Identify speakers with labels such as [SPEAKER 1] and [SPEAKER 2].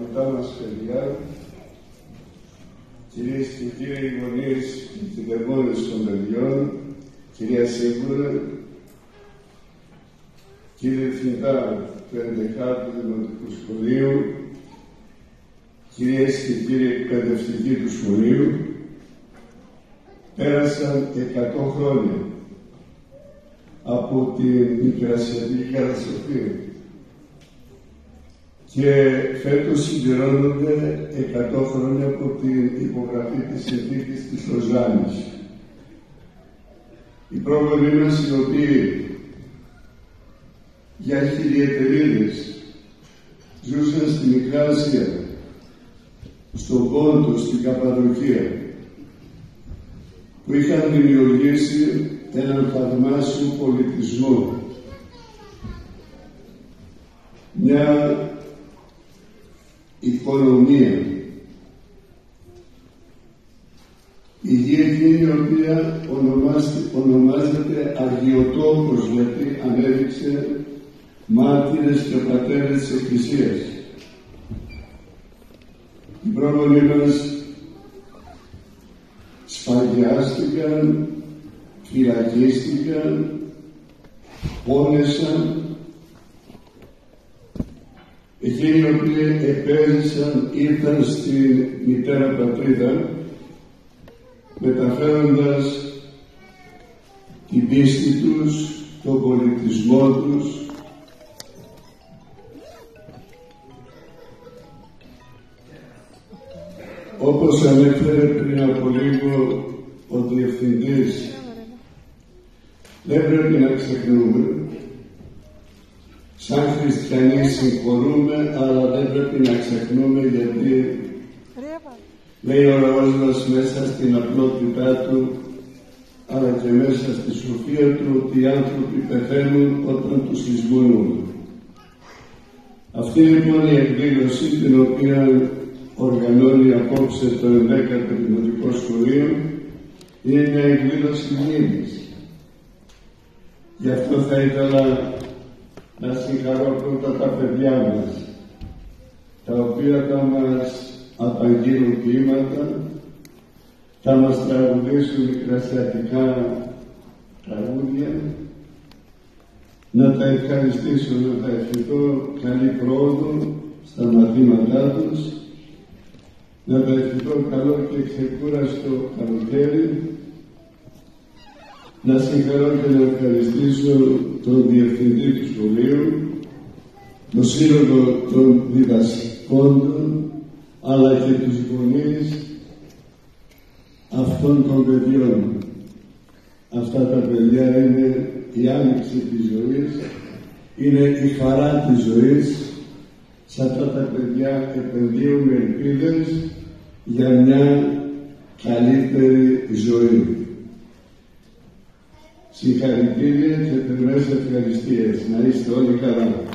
[SPEAKER 1] αγαπητά μας παιδιά, κυρίες και κύριοι γονείς και κυδεμόνες των παιδιών, κυρία Σίγουρα, κύριε Διευθυντά του 11ου Δημοτικού Σχολείου, κυρίες και κύριοι εκπαιδευτικοί του σχολείου, πέρασαν 100 χρόνια από την Μικρασιατική καταστροφή και φέτος συμπληρώνονται 100 χρόνια από την υπογραφή της συνθήκης της Λοζάνης. Οι πρόγονοι μας, οι οποίοι για χιλιεταιρίδες ζούσαν στη Μικρά Ασία, στον Πόντο, στην Καπαδοκία, που είχαν δημιουργήσει έναν θαυμάσιο πολιτισμό, μια οικονομία, η γη εκείνη η οποία ονομάζεται Αγιοτόπος, γιατί ανέδειξε μάρτυρες και πατέρες της Εκκλησίας. Οι πρόγονοι μας σφαγιάστηκαν, φυλακίστηκαν, πόνεσαν. Εκείνοι οι οποίοι επέζησαν ήρθαν στη μητέρα πατρίδα, μεταφέροντας την πίστη τους, τον πολιτισμό τους, όπως ανέφερε πριν από λίγο ο Διευθυντής. Δεν πρέπει να ξεχνούμε, σαν χριστιανοί συγχωρούμε, αλλά δεν πρέπει να ξεχνούμε, γιατί λέει ο λαός μας μέσα στην απλότητά του, αλλά και μέσα στη σοφία του, ότι οι άνθρωποι πεθαίνουν όταν τους εισβολούν. Αυτή λοιπόν η εκδήλωση, την οποία οργανώνει απόψε το 11ο Δημοτικό Σχολείο, είναι μια εκδήλωση μνήμης. Γι' αυτό θα ήθελα να συγχαρώ πρώτα τα παιδιά μας, τα οποία θα μας απαγγείλουν ποίηματα, θα μας τραγουδήσουν μικρασιατικά τραγούδια, να τα ευχαριστήσω, να τα ευχηθώ καλή πρόοδο στα μαθήματά τους, να τα ευχηθώ καλό και ξεκούραστο καλοκαίρι, να συγχαρώ και να ευχαριστήσω τον Διευθυντή του Σχολείου, το Σύλλογο των Διδασκόντων, αλλά και τους γονείς αυτών των παιδιών. Αυτά τα παιδιά είναι η άνοιξη της ζωής, είναι η χαρά της ζωής. Σε αυτά τα παιδιά επενδύουμε ελπίδες για μια καλύτερη ζωή. Συγχαρητήρια και θερμές ευχαριστίες. Να είστε όλοι καλά.